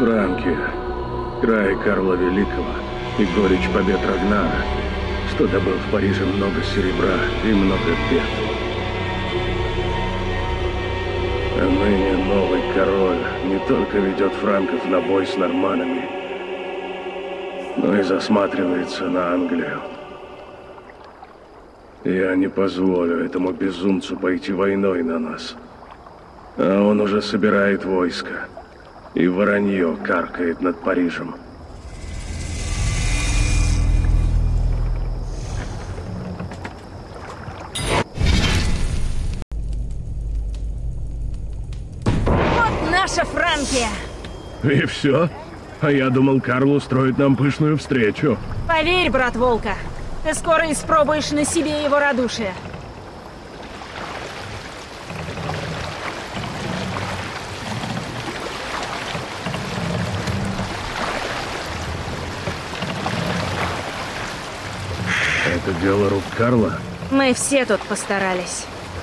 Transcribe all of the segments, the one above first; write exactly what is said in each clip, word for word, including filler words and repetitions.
Франкия, край Карла Великого и горечь побед Рагнара, что добыл в Париже много серебра и много бед. А ныне новый король не только ведет франков на бой с норманами, но и засматривается на Англию. Я не позволю этому безумцу пойти войной на нас. А он уже собирает войско, и воронье каркает над Парижем. Вот наша Франкия! И все? А я думал, Карл устроит нам пышную встречу. Поверь, брат Волка, ты скоро испробуешь на себе его радушие. Это дело рук Карла? Мы все тут постарались.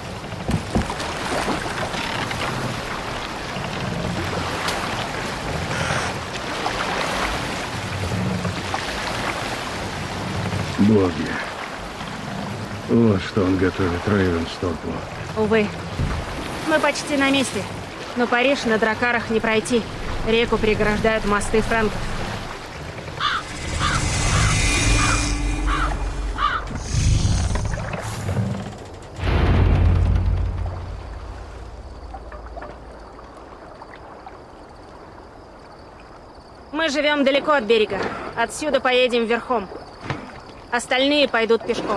Боги. Вот что он готовит Рейвенстоку. Увы. Мы почти на месте. Но Париж на дракарах не пройти. Реку преграждают мосты франков. Мы живем далеко от берега. Отсюда поедем верхом. Остальные пойдут пешком.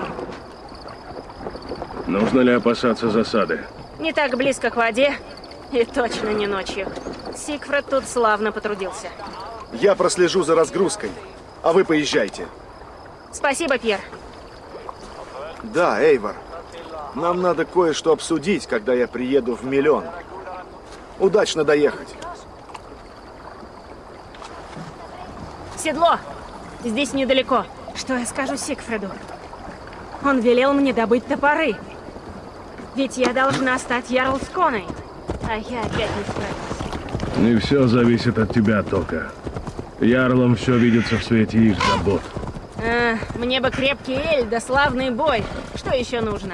Нужно ли опасаться засады? Не так близко к воде, и точно не ночью. Сигфрид тут славно потрудился. Я прослежу за разгрузкой, а вы поезжайте. Спасибо, Пьер. Да, Эйвор. Нам надо кое-что обсудить, когда я приеду в Миллион. Удачно доехать. Седло! Здесь недалеко. Что я скажу Сигфриду? Он велел мне добыть топоры. Ведь я должна стать Ярлсконой. А я опять не справилась. Не все зависит от тебя, Тока. Ярлам все видится в свете их забот. А, мне бы крепкий эль да славный бой. Что еще нужно?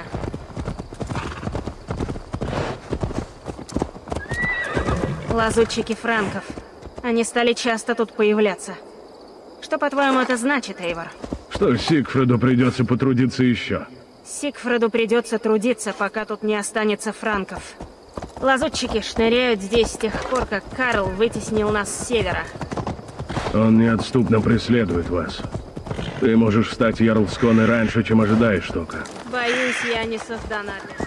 Лазутчики франков. Они стали часто тут появляться. Что, по-твоему, это значит, Эйвор? Что Сигфриду придется потрудиться еще. Сигфриду придется трудиться, пока тут не останется франков. Лазутчики шныряют здесь с тех пор, как Карл вытеснил нас с севера. Он неотступно преследует вас. Ты можешь стать Ярлсконой раньше, чем ожидаешь, Тока. Боюсь, я не создана для...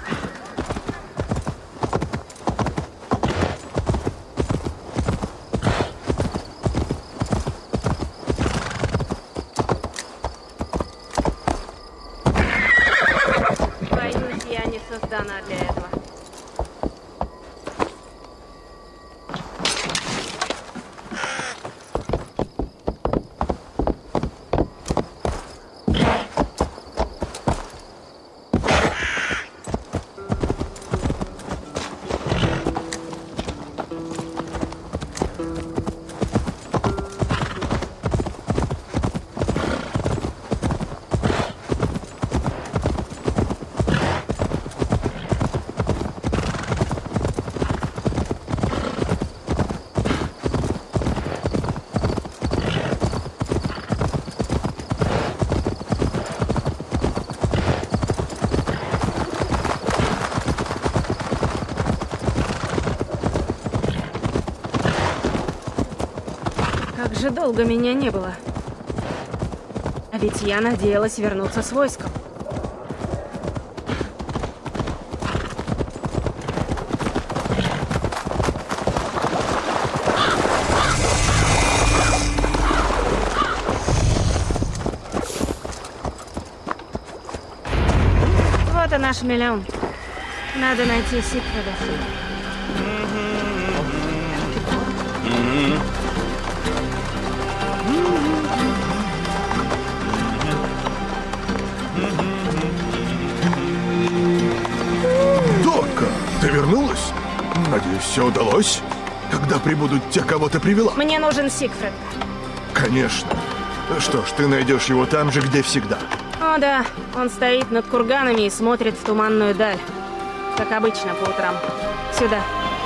создана для этого. Как же долго меня не было. А ведь я надеялась вернуться с войском. Вот и наш Миллион. Надо найти Сигфрида. Донка, ты вернулась? Надеюсь, все удалось? Когда прибудут те, кого ты привела? Мне нужен Сигфрид. Конечно. Что ж, ты найдешь его там же, где всегда. О да, он стоит над курганами и смотрит в туманную даль. Как обычно по утрам. Сюда.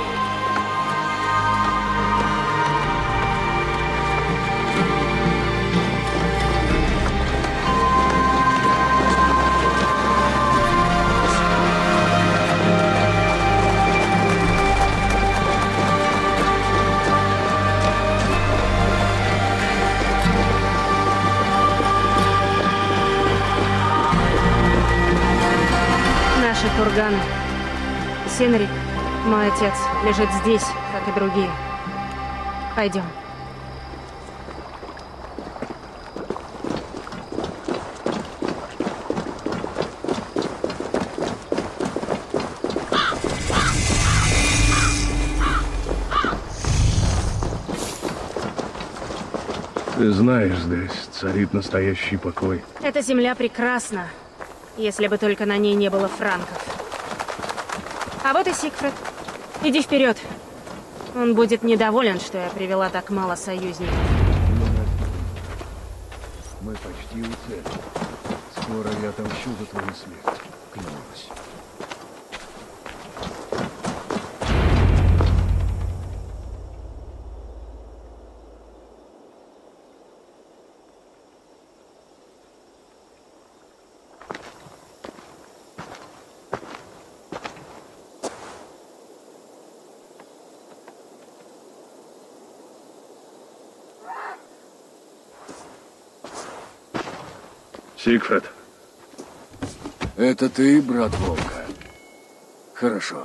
Наши курганы. Синрик, мой отец, лежит здесь, как и другие. Пойдем. Ты знаешь, здесь царит настоящий покой. Эта земля прекрасна, если бы только на ней не было франков. А вот и Сигфрид. Иди вперед. Он будет недоволен, что я привела так мало союзников. Мы почти у цели. Скоро я отомщу за твою смерть. Клянусь. Сигфрид. Это ты, брат Волка? Хорошо.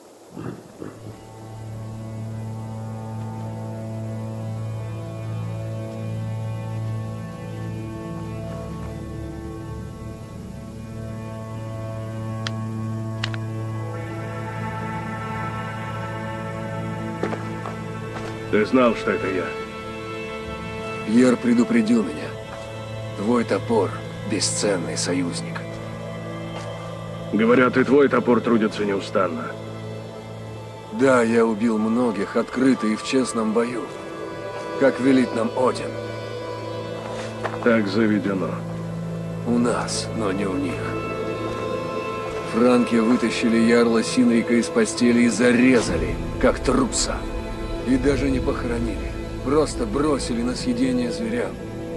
Ты знал, что это я? Ер предупредил меня. Твой топор — бесценный союзник. Говорят, и твой топор трудится неустанно. Да, я убил многих открыто и в честном бою, как велит нам Один. Так заведено. У нас, но не у них. Франки вытащили ярла Синрика из постели и зарезали, как труса. И даже не похоронили, просто бросили на съедение зверям.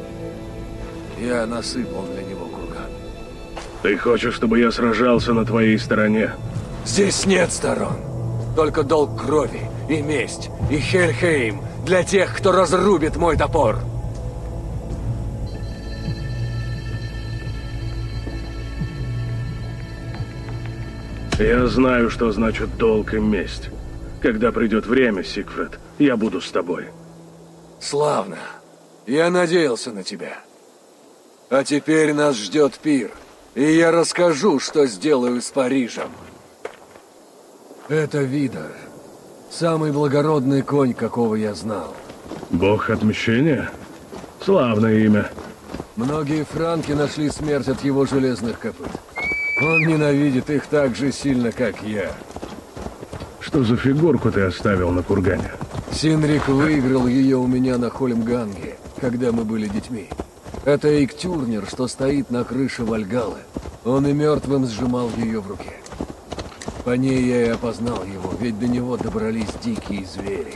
Я насыпал для него курган. Ты хочешь, чтобы я сражался на твоей стороне? Здесь нет сторон. Только долг крови и месть, и Хельхейм для тех, кто разрубит мой топор. Я знаю, что значит долг и месть. Когда придет время, Сигфрид, я буду с тобой. Славно. Я надеялся на тебя. А теперь нас ждет пир. И я расскажу, что сделаю с Парижем. Это Видар. Самый благородный конь, какого я знал. Бог отмщения? Славное имя. Многие франки нашли смерть от его железных копыт. Он ненавидит их так же сильно, как я. Что за фигурку ты оставил на кургане? Синрик выиграл ее у меня на Хольмганге, когда мы были детьми. Это Эйктюрнер, что стоит на крыше Вальгаллы. Он и мертвым сжимал ее в руке. По ней я и опознал его, ведь до него добрались дикие звери.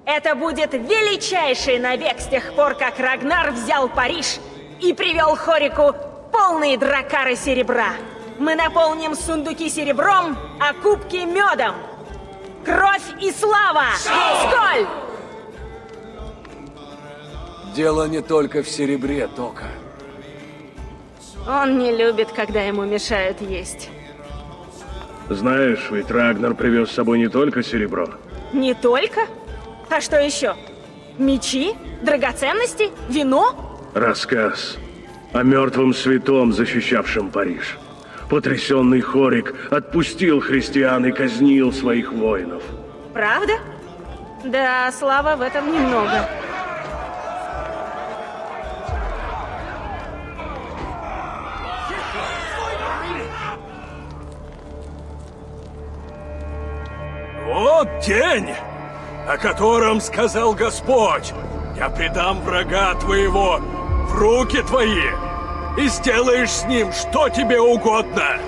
Это будет величайший набег с тех пор, как Рагнар взял Париж и привел Хорику полные дракары серебра. Мы наполним сундуки серебром, а кубки медом. Кровь и слава! Сколь! Дело не только в серебре, Тока. Он не любит, когда ему мешают есть. Знаешь, ведь Рагнар привез с собой не только серебро. Не только? А что еще? Мечи? Драгоценности? Вино? Рассказ о мертвом святом, защищавшем Париж. Потрясенный Хорик отпустил христиан и казнил своих воинов. Правда? Да, слава в этом немного. Вот день, о котором сказал Господь. Я предам врага твоего в руки твои, и сделаешь с ним что тебе угодно.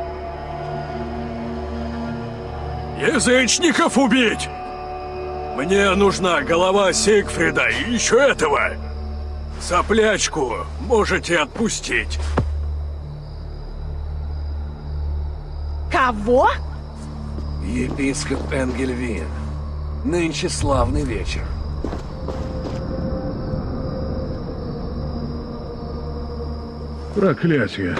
Язычников убить! Мне нужна голова Сигфрида и еще этого. Соплячку можете отпустить. Кого? Епископ Энгельвин. Нынче славный вечер. Проклятие.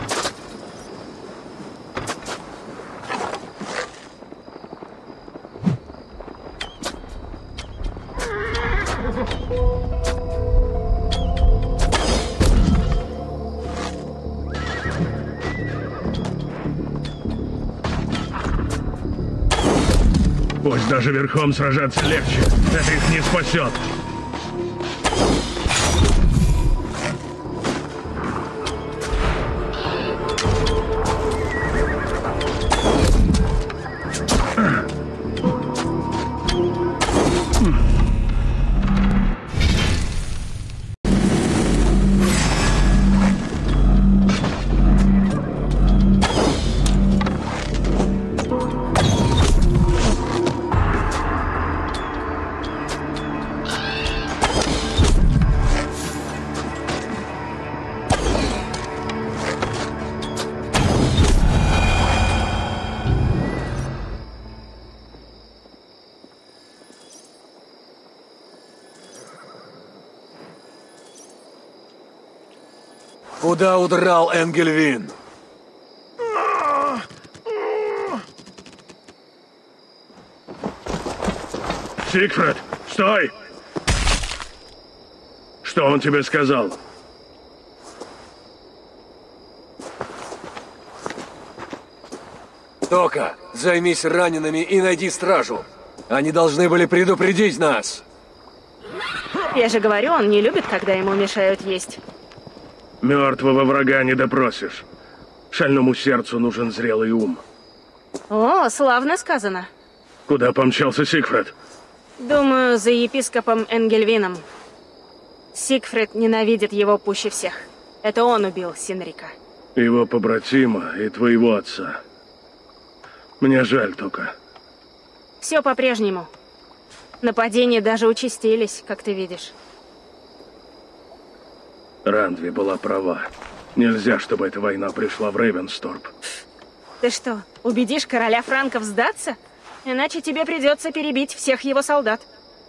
Пусть даже верхом сражаться легче. Это их не спасет. Куда удрал Энгельвин? Сигфрид, стой! Что он тебе сказал? Тока, займись ранеными и найди стражу. Они должны были предупредить нас. Я же говорю, он не любит, когда ему мешают есть. Мертвого врага не допросишь. Шальному сердцу нужен зрелый ум. О, славно сказано. Куда помчался Сигфрид? Думаю, за епископом Энгельвином. Сигфрид ненавидит его пуще всех. Это он убил Синрика. Его побратима и твоего отца. Мне жаль только. Все по-прежнему. Нападения даже участились, как ты видишь. Рандви была права. Нельзя, чтобы эта война пришла в Рейвенсторп. Ты что, убедишь короля франков сдаться? Иначе тебе придется перебить всех его солдат.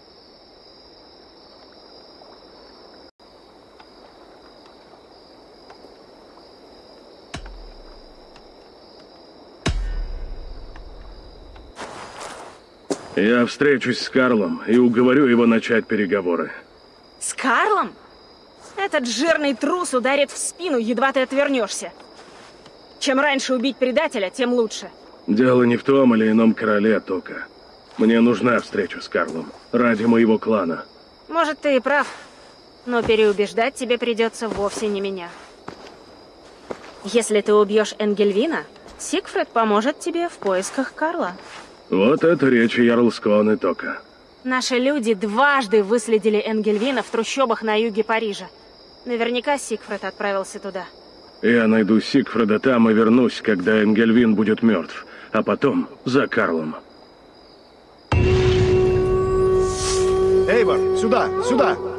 Я встречусь с Карлом и уговорю его начать переговоры. С Карлом? Этот жирный трус ударит в спину, едва ты отвернешься. Чем раньше убить предателя, тем лучше. Дело не в том или ином короле, Тока. Мне нужна встреча с Карлом. Ради моего клана. Может, ты и прав. Но переубеждать тебе придется вовсе не меня. Если ты убьешь Энгельвина, Сигфрид поможет тебе в поисках Карла. Вот это речь Ярлсконы, Тока. Наши люди дважды выследили Энгельвина в трущобах на юге Парижа. Наверняка Сигфрид отправился туда. Я найду Сигфрида там и вернусь, когда Энгельвин будет мертв. А потом за Карлом. Эйвор, сюда, сюда!